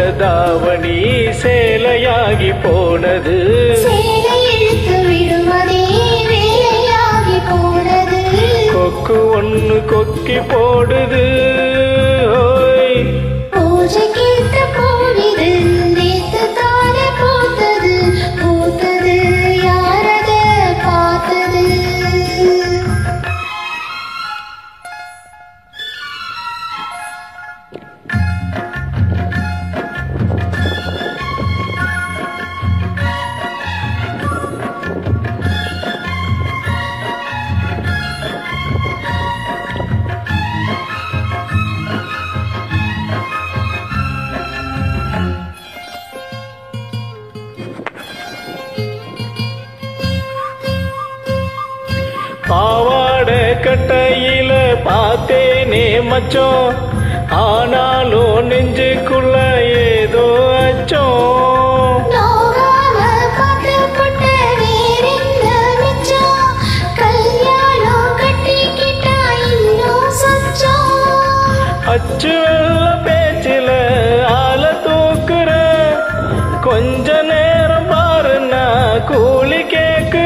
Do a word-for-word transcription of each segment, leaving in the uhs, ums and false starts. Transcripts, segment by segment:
தாவணி சேலையாகி போனது. சேலை இழுத்து விடுவதே வேலையாகி போனது. கொக்கு ஒண்ணு கொக்கி போடுது. பூஜை கேட்ட போவிது நேத்து தானே பூத்தது. பூத்தது யாரத பார்த்தது. பாவாட கட்டையில பார்த்தேனே மச்சம், ஆனாலும் நெஞ்சுக்குள்ள ஏதோ அச்சம். நோகாம பார்த்துப்பட்ட வேறென்ன மிச்சம். கல்யாணம் கட்டிக்கிட்டா இன்னும் சொச்சம். அச்சு வெள்ள பேச்சில ஆள தூக்குற, கொஞ்ச நேரம் பாருன்னா கூலி கேக்குற.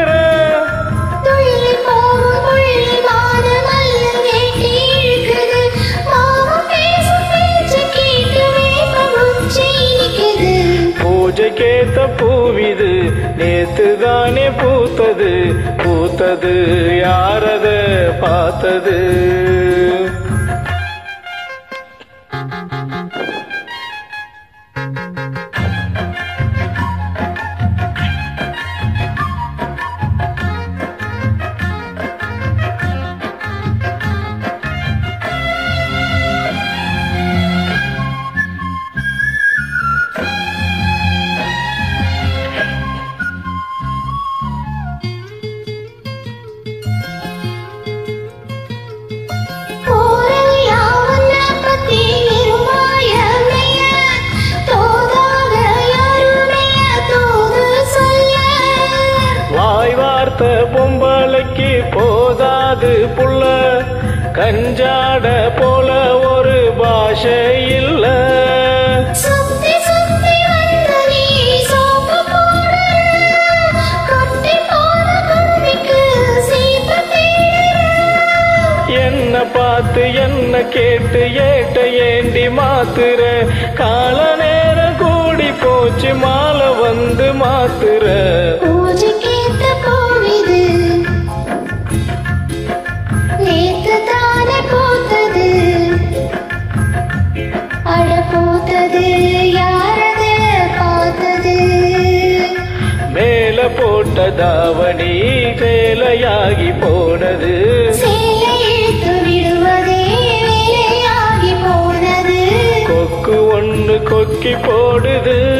பூஜைக்கேத்த பூவிது நேத்து தானே பூத்தது. பூத்தது யாரத பார்த்தது. பொம்பளைக்கு போதாது புள்ள, கஞ்சாட போல ஒரு பாஷை இல்ல. என்ன பார்த்து என்ன கேட்டு ஏட்ட ஏண்டி மாத்துற. கால நேரம் கூடி போச்சு மாலை வந்து மாத்துற. மேல போட்ட தாவணி சேலையாகி போனது. சேலை இழுத்து விடுவதே வேலையாகி போனது. கொக்கு ஒண்ணு கொக்கி போடுது.